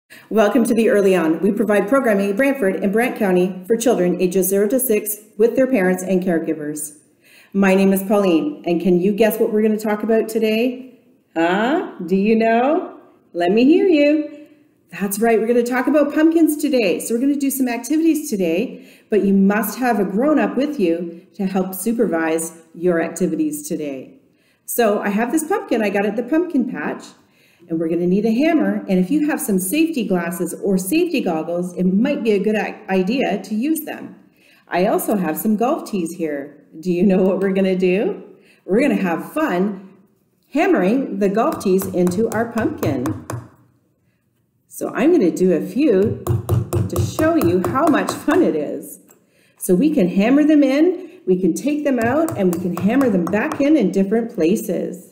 Welcome to the EarlyON. We provide programming in Brantford and Brant County for children ages 0 to 6 with their parents and caregivers. My name is Pauline, and can you guess what we're going to talk about today? Do you know? Let me hear you. That's right, we're going to talk about pumpkins today. So we're going to do some activities today, but you must have a grown-up with you to help supervise your activities today. So I have this pumpkin I got at the pumpkin patch. And we're going to need a hammer, and if you have some safety glasses or safety goggles, it might be a good idea to use them. I also have some golf tees here. Do you know what we're going to do? We're going to have fun hammering the golf tees into our pumpkin. So I'm going to do a few to show you how much fun it is. So we can hammer them in, we can take them out, and we can hammer them back in different places.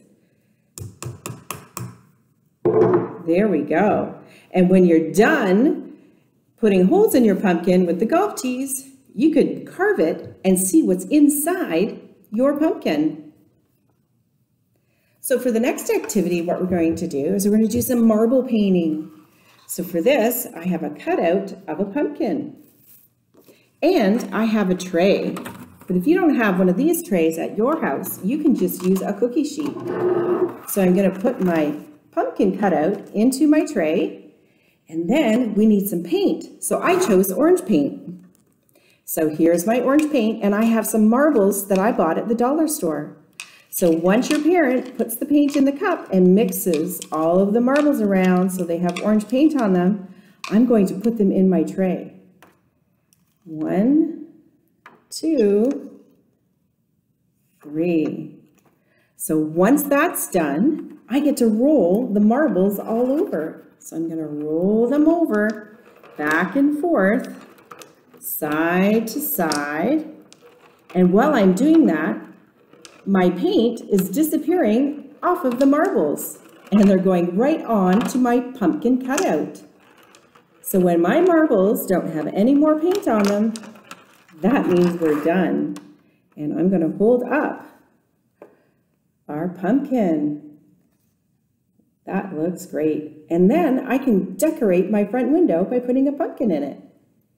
There we go. And when you're done putting holes in your pumpkin with the golf tees, you could carve it and see what's inside your pumpkin. So for the next activity, what we're going to do is we're going to do some marble painting. So for this, I have a cutout of a pumpkin. And I have a tray. But if you don't have one of these trays at your house, you can just use a cookie sheet. So I'm going to put my pumpkin cutout into my tray, and then we need some paint. So I chose orange paint. So here's my orange paint, and I have some marbles that I bought at the dollar store. So once your parent puts the paint in the cup and mixes all of the marbles around so they have orange paint on them, I'm going to put them in my tray. 1, 2, 3. So once that's done, I get to roll the marbles all over. So I'm going to roll them over, back and forth, side to side. And while I'm doing that, my paint is disappearing off of the marbles, and they're going right on to my pumpkin cutout. So when my marbles don't have any more paint on them, that means we're done. And I'm going to hold up our pumpkin. That looks great. And then I can decorate my front window by putting a pumpkin in it.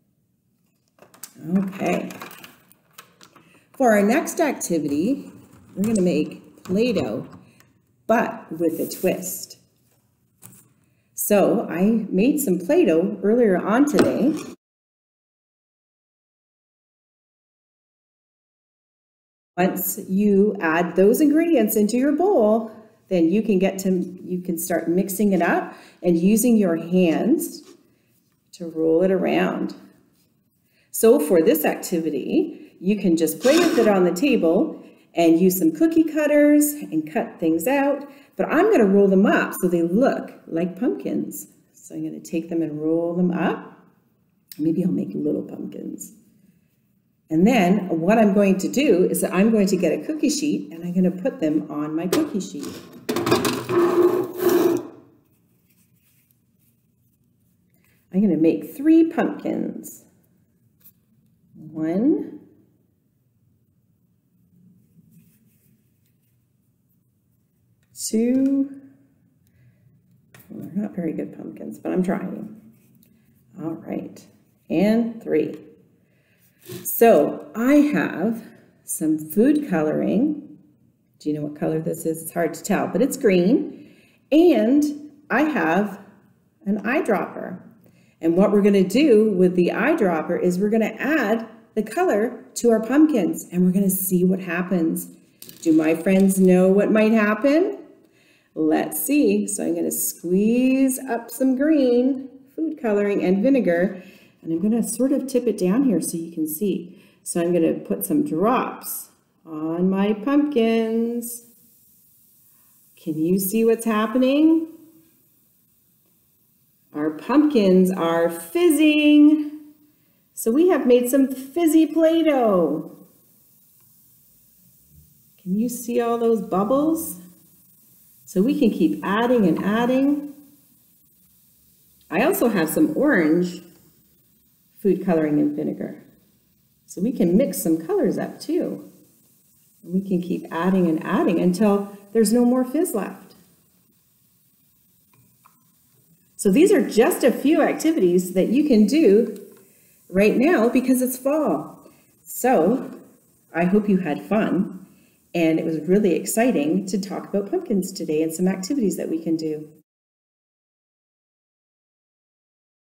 Okay. For our next activity, we're going to make Play-Doh, but with a twist. So I made some Play-Doh earlier on today. Once you add those ingredients into your bowl, then you can start mixing it up and using your hands to roll it around. So for this activity, you can just play with it on the table and use some cookie cutters and cut things out, but I'm going to roll them up so they look like pumpkins. So I'm going to take them and roll them up. Maybe I'll make little pumpkins. And then what I'm going to do is that I'm going to get a cookie sheet and I'm going to put them on my cookie sheet. I'm going to make 3 pumpkins. 1, 2, well, they're not very good pumpkins, but I'm trying. All right, and 3. So I have some food coloring. Do you know what color this is? It's hard to tell, but it's green. And I have an eyedropper. And what we're going to do with the eyedropper is we're going to add the color to our pumpkins, and we're going to see what happens. Do my friends know what might happen? Let's see. So I'm going to squeeze up some green food coloring and vinegar, and I'm going to sort of tip it down here so you can see. So I'm going to put some drops on my pumpkins. Can you see what's happening? Our pumpkins are fizzing. So we have made some fizzy Play-Doh. Can you see all those bubbles? So we can keep adding and adding. I also have some orange food coloring and vinegar. So we can mix some colors up too. We can keep adding and adding until there's no more fizz left. So these are just a few activities that you can do right now because it's fall. So I hope you had fun, and it was really exciting to talk about pumpkins today and some activities that we can do.